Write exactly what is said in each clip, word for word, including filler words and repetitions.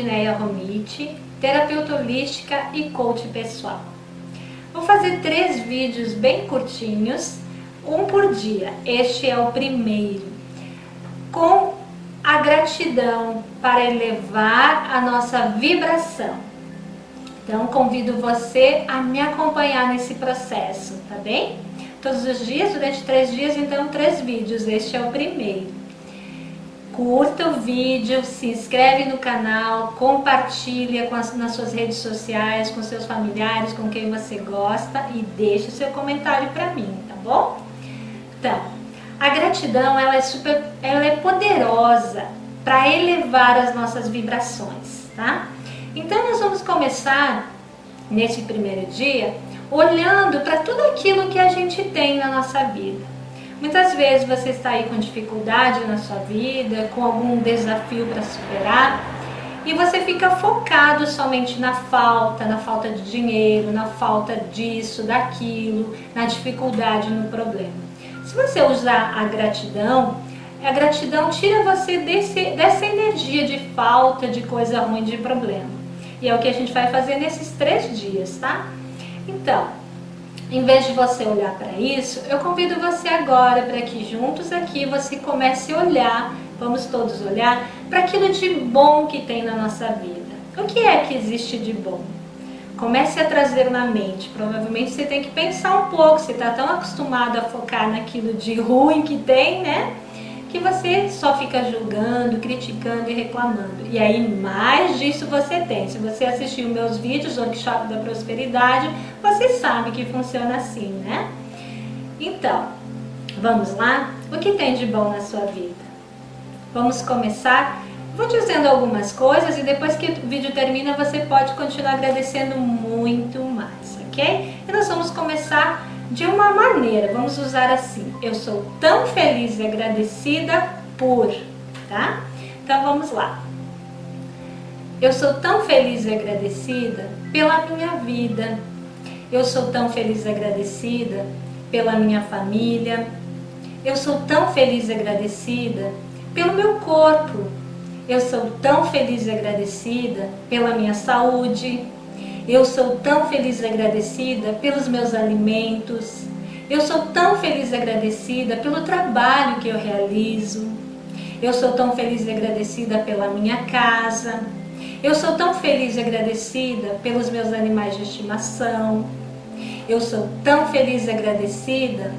Edneia Romiti, terapeuta holística e coach pessoal. Vou fazer três vídeos bem curtinhos, um por dia. Este é o primeiro, com a gratidão para elevar a nossa vibração. Então convido você a me acompanhar nesse processo, tá bem? Todos os dias, durante três dias, então três vídeos, este é o primeiro. Curta o vídeo, se inscreve no canal, compartilha com as, nas suas redes sociais, com seus familiares, com quem você gosta e deixe o seu comentário para mim, tá bom? Então, a gratidão ela é, super, ela é poderosa para elevar as nossas vibrações, tá? Então nós vamos começar nesse primeiro dia olhando para tudo aquilo que a gente tem na nossa vida. Muitas vezes você está aí com dificuldade na sua vida, com algum desafio para superar, e você fica focado somente na falta, na falta de dinheiro, na falta disso, daquilo, na dificuldade, no problema. Se você usar a gratidão, a gratidão tira você desse, dessa energia de falta, de coisa ruim, de problema. E é o que a gente vai fazer nesses três dias, tá? Então, em vez de você olhar para isso, eu convido você agora para que juntos aqui você comece a olhar, vamos todos olhar, para aquilo de bom que tem na nossa vida. O que é que existe de bom? Comece a trazer na mente. Provavelmente você tem que pensar um pouco, você está tão acostumado a focar naquilo de ruim que tem, né? Que você só fica julgando, criticando e reclamando. E aí mais disso você tem. Se você assistiu meus vídeos do Workshop da Prosperidade, você sabe que funciona assim, né? Então, vamos lá? O que tem de bom na sua vida? Vamos começar? Vou dizendo algumas coisas e depois que o vídeo termina você pode continuar agradecendo muito mais, ok? E nós vamos começar de uma maneira, vamos usar assim: eu sou tão feliz e agradecida por, tá? Então vamos lá. Eu sou tão feliz e agradecida pela minha vida. Eu sou tão feliz e agradecida pela minha família. Eu sou tão feliz e agradecida pelo meu corpo. Eu sou tão feliz e agradecida pela minha saúde. Eu sou tão feliz e agradecida pelos meus alimentos. Eu sou tão feliz e agradecida pelo trabalho que eu realizo. Eu sou tão feliz e agradecida pela minha casa. Eu sou tão feliz e agradecida pelos meus animais de estimação. Eu sou tão feliz e agradecida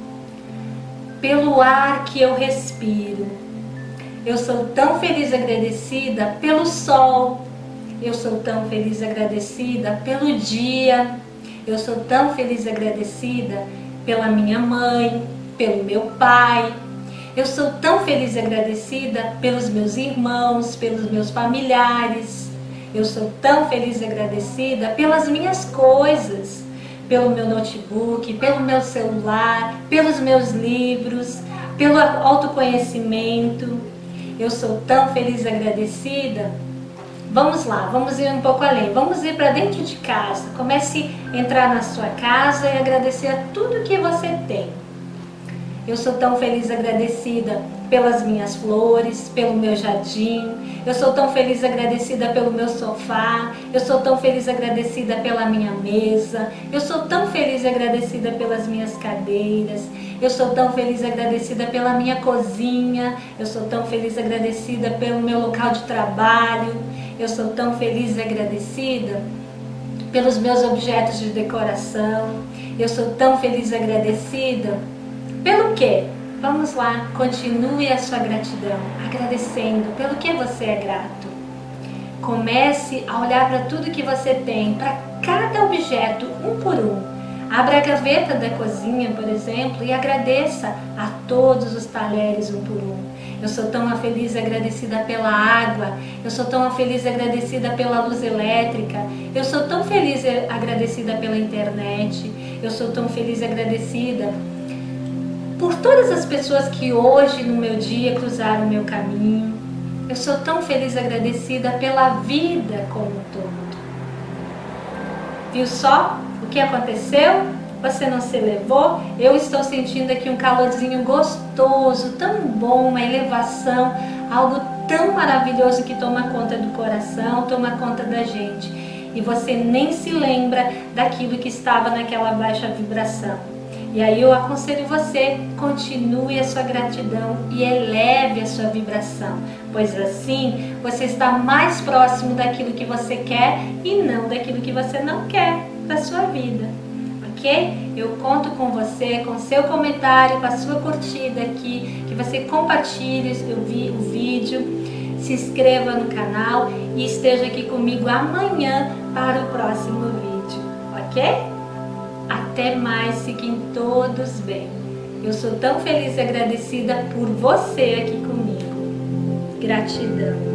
pelo ar que eu respiro. Eu sou tão feliz e agradecida pelo sol. Eu sou tão feliz e agradecida pelo dia. Eu sou tão feliz e agradecida pela minha mãe, pelo meu pai. Eu sou tão feliz e agradecida pelos meus irmãos, pelos meus familiares. Eu sou tão feliz e agradecida pelas minhas coisas, pelo meu notebook, pelo meu celular, pelos meus livros, pelo autoconhecimento. Eu sou tão feliz e agradecida. Vamos lá, vamos ir um pouco além, vamos ir para dentro de casa. Comece a entrar na sua casa e agradecer a tudo que você tem. Eu sou tão feliz e agradecida pelas minhas flores, pelo meu jardim. Eu sou tão feliz e agradecida pelo meu sofá. Eu sou tão feliz e agradecida pela minha mesa. Eu sou tão feliz e agradecida pelas minhas cadeiras. Eu sou tão feliz e agradecida pela minha cozinha. Eu sou tão feliz e agradecida pelo meu local de trabalho. Eu sou tão feliz e agradecida pelos meus objetos de decoração. Eu sou tão feliz e agradecida pelo quê? Vamos lá, continue a sua gratidão, agradecendo pelo que você é grato. Comece a olhar para tudo que você tem, para cada objeto, um por um. Abra a gaveta da cozinha, por exemplo, e agradeça a todos os talheres um por um. Eu sou tão feliz e agradecida pela água. Eu sou tão feliz e agradecida pela luz elétrica. Eu sou tão feliz e agradecida pela internet. Eu sou tão feliz e agradecida por todas as pessoas que hoje no meu dia cruzaram o meu caminho. Eu sou tão feliz e agradecida pela vida como um todo. Viu só o que aconteceu? Você não se elevou? Eu estou sentindo aqui um calorzinho gostoso, tão bom, uma elevação, algo tão maravilhoso que toma conta do coração, toma conta da gente. E você nem se lembra daquilo que estava naquela baixa vibração. E aí eu aconselho você, continue a sua gratidão e eleve a sua vibração, pois assim você está mais próximo daquilo que você quer e não daquilo que você não quer para sua vida, ok? Eu conto com você, com seu comentário, com a sua curtida aqui, que você compartilhe o vídeo, se inscreva no canal e esteja aqui comigo amanhã para o próximo vídeo, ok? Até mais, fiquem todos bem. Eu sou tão feliz e agradecida por você aqui comigo. Gratidão.